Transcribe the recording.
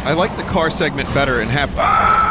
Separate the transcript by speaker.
Speaker 1: I like the car segment better and have